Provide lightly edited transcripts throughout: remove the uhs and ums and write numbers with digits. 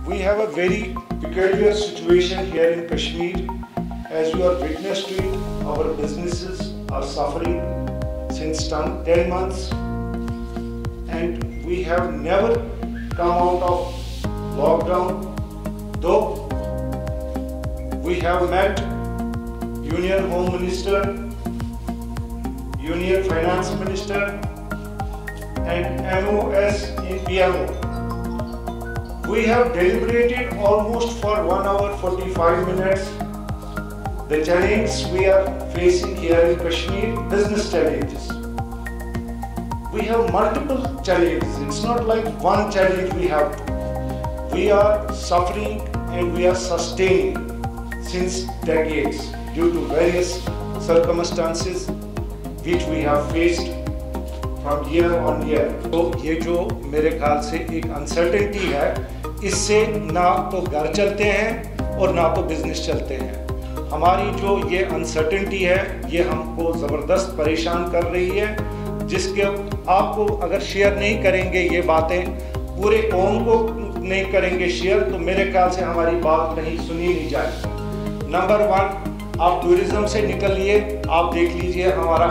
We have a very peculiar situation here in Kashmir. As you are witness to it, our businesses are suffering since 10 months, and we have never come out of lockdown, though we have met Union Home Minister, Union Finance Minister and MOS in PMO. We have deliberated almost for 1 hour 45 minutes the challenges we are facing here in Kashmir, business challenges. We have multiple challenges. It's not like one challenge we have. We are suffering and we are sustaining since decades due to various circumstances which we have faced from year on year. तो ये जो मेरे ख्याल से एक uncertainty है, इससे ना तो घर चलते हैं और ना तो बिजनेस चलते हैं। हमारी जो ये अनसर्टेनिटी है, ये हमको ज़बरदस्त परेशान कर रही है, जिसके आपको अगर शेयर नहीं करेंगे ये बातें, पूरे कौम को नहीं करेंगे शेयर, तो मेरे ख्याल से हमारी बात कहीं सुनी नहीं जाएगी। नंबर 1, आप टूरिज्म से निकलिए, आप देख लीजिए हमारा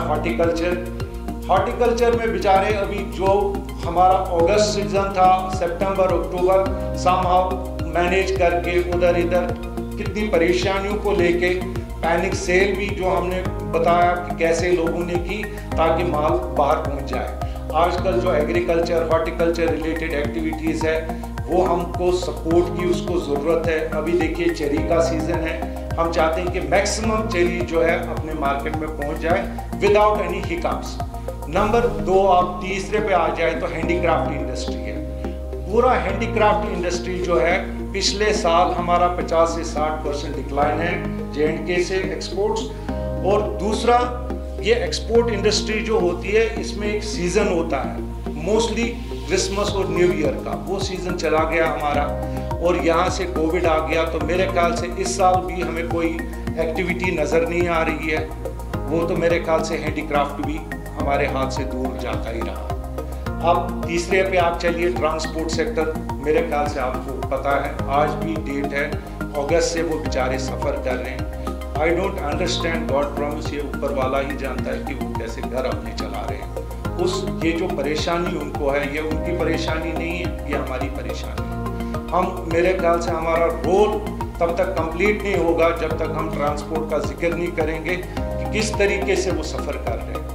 हॉर्टिकल्चर में बेचारे अभी जो हमारा अगस्त सीजन था, सितंबर अक्टूबर समहाउ मैनेज करके उधर इधर कितनी परेशानियों को लेके पैनिक सेल भी जो हमने बताया कि कैसे लोगों ने की ताकि माल बाहर पहुंच जाए। आजकल जो एग्रीकल्चर हॉर्टिकल्चर रिलेटेड एक्टिविटीज़ है वो हमको सपोर्ट की उसको ज़रूरत है। अभी देखिए चेरी का सीज़न है, हम चाहते हैं कि मैक्सिमम चेरी जो है अपने मार्केट में पहुंच जाए विदाउट एनी हिकअप्स। नंबर 2, आप तीसरे पे आ जाए तो हैंडीक्राफ्ट इंडस्ट्री है। पूरा हैंडीक्राफ्ट इंडस्ट्री जो है पिछले साल हमारा 50 से 60% डिक्लाइन है J&K से एक्सपोर्ट्स। और दूसरा, ये एक्सपोर्ट इंडस्ट्री जो होती है इसमें एक सीज़न होता है, मोस्टली क्रिसमस और न्यू ईयर का, वो सीज़न चला गया हमारा और यहाँ से कोविड आ गया। तो मेरे ख्याल से इस साल भी हमें कोई एक्टिविटी नज़र नहीं आ रही है, वो तो मेरे ख्याल से हैंडीक्राफ्ट भी हमारे हाथ से दूर जाता ही रहा। अब तीसरे पे आप चलिए, ट्रांसपोर्ट सेक्टर। मेरे ख्याल से आपको पता है आज भी डेट है, अगस्त से वो बेचारे सफ़र कर रहे हैं। I don't understand, God promise, ये ऊपर वाला ही जानता है कि वो कैसे घर अपने चला रहे हैं। ये जो परेशानी उनको है, ये उनकी परेशानी नहीं है, ये हमारी परेशानी है। हम मेरे ख्याल से हमारा रोल तब तक कंप्लीट नहीं होगा जब तक हम ट्रांसपोर्ट का जिक्र नहीं करेंगे कि किस तरीके से वो सफ़र कर रहे हैं।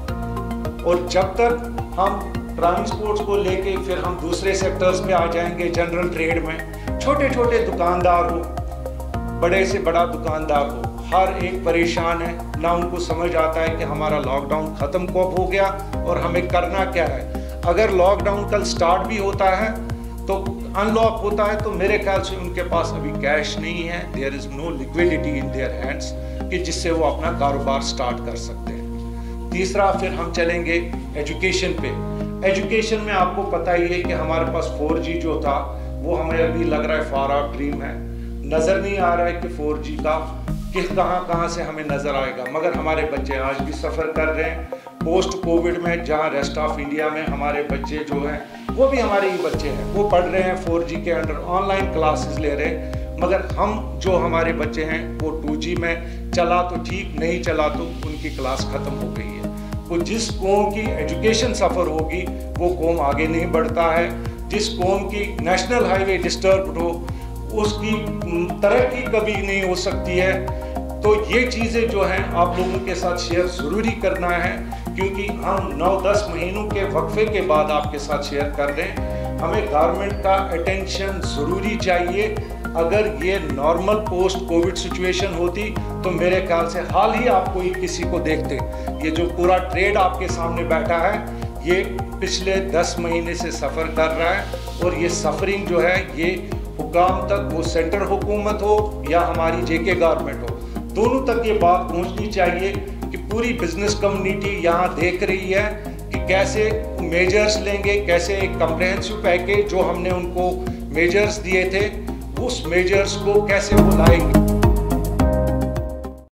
और जब तक हम ट्रांसपोर्ट को लेके फिर हम दूसरे सेक्टर्स पे आ जाएंगे, जनरल ट्रेड में छोटे छोटे दुकानदार हो, बड़े से बड़ा दुकानदार हो, हर एक परेशान है, ना उनको समझ आता है कि हमारा लॉकडाउन ख़त्म कब हो गया और हमें करना क्या है। अगर लॉकडाउन कल स्टार्ट भी होता है तो अनलॉक होता है, तो मेरे ख्याल से उनके पास अभी कैश नहीं है, there is no liquidity in their hands कि जिससे वो अपना कारोबार स्टार्ट कर सकते हैं। तीसरा, फिर हम चलेंगे एजुकेशन पे। एजुकेशन में आपको पता ही है कि हमारे पास 4G जो था वो हमें अभी लग रहा है फार आउट ड्रीम है, नज़र नहीं आ रहा है कि 4G का कहाँ से हमें नज़र आएगा। मगर हमारे बच्चे आज भी सफ़र कर रहे हैं पोस्ट कोविड में, जहाँ रेस्ट ऑफ इंडिया में हमारे बच्चे जो हैं वो भी हमारे ही बच्चे हैं, वो पढ़ रहे हैं 4G के अंडर, ऑनलाइन क्लासेस ले रहे हैं। मगर हम जो हमारे बच्चे हैं वो 2G में चला तो ठीक, नहीं चला तो उनकी क्लास ख़त्म हो गई है। तो जिस कौम की एजुकेशन सफ़र होगी वो कौम आगे नहीं बढ़ता है। जिस कौम की नेशनल हाईवे डिस्टर्ब हो उसकी तरक्की कभी नहीं हो सकती है। तो ये चीज़ें जो हैं आप लोगों के साथ शेयर ज़रूरी करना है, क्योंकि हम 9-10 महीनों के वक्फे के बाद आपके साथ शेयर कर रहे हैं। हमें गवर्नमेंट का अटेंशन ज़रूरी चाहिए। अगर ये नॉर्मल पोस्ट कोविड सिचुएशन होती तो मेरे ख्याल से हाल ही आप कोई किसी को देखते, ये जो पूरा ट्रेड आपके सामने बैठा है ये पिछले 10 महीने से सफ़र कर रहा है, और ये सफरिंग जो है ये हुकाम तक, वो सेंट्रल हुकूमत हो या हमारी JK गवर्नमेंट हो, दोनों तक ये बात पहुंचनी चाहिए कि पूरी बिजनेस कम्युनिटी यहाँ देख रही है कि कैसे मेजर्स लेंगे, कैसे एक कम्प्रहेंसिव पैकेज जो हमने उनको मेजर्स दिए थे उस मेजर्स को कैसे वो लाएंगे।